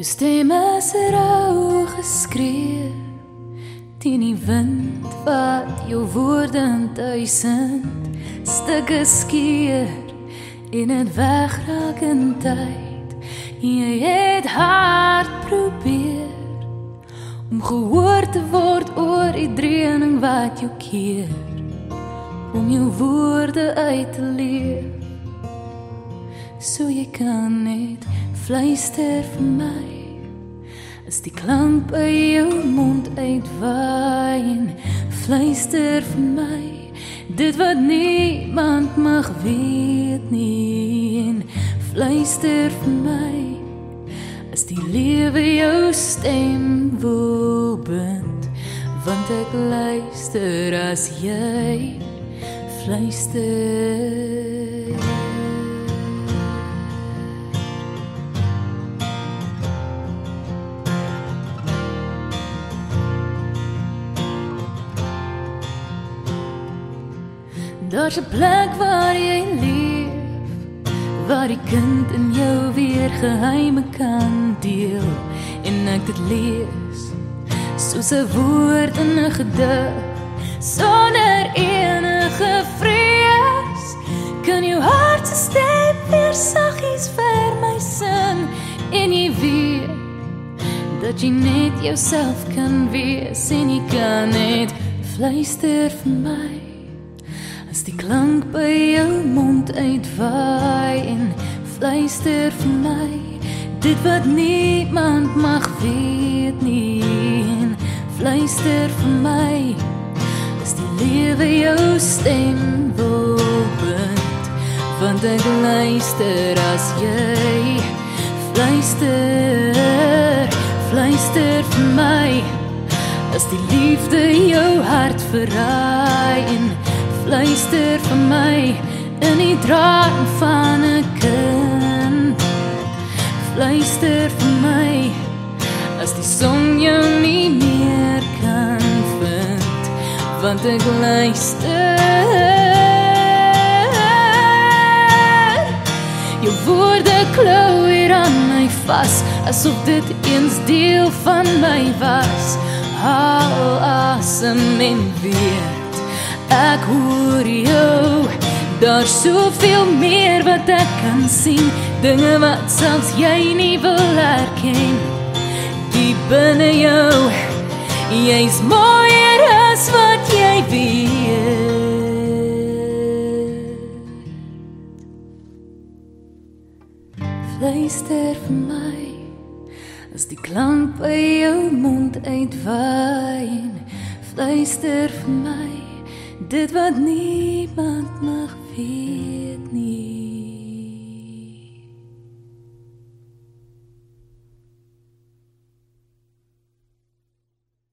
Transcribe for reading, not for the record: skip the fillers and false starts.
Jou stem is rou geskree teen die wind wat jou woorde in duisend stukke skeer en het wegraak in tyd. Jy het hard probeer om gehoor te word oor die dreuning wat jou keer, om jou woorde uit te leef, so jy kan net fluister vir my, as die klank by jou mond uitwaai en fluister vir my, dit wat niemand mag weet nie, en fluister vir my, as die lewe jou stem wil bind, want ek luister as jy fluister. Daar's 'n plek waar jy leef, waar die kind in jou weer geheime kan deel, en ek dit lees, soos 'n woord in 'n gedig, sonder enige vrees, kan jou hart se stem weer saggies vir my sing, en jy weet, dat jy net jouself kan wees, en jy kan net fluister vir my, as die klank by jou mond uitwaai en fluister vir my, dit wat niemand mag weet nie, en fluister vir my, as die lewe jou stem wil bind, want ek luister as jy fluister, fluister vir my, as die liefde jou hart verraai en fluister vir my, in die draan van 'n kind, fluister vir my, as die son jou nie meer kan vind, want ek luister, jou woorde klou weer aan my vas, asof dit eens deel van my was, haal asem en weet, ek hoor jou, daar's soveel meer wat ek kan sien, dinge wat selfs jy nie wil erken, diep binne jou, jy's mooier as wat jy weet. Fluister vir my, as die klank by jou mond uitwaai, en fluister vir my, dit wat niemand mag weet.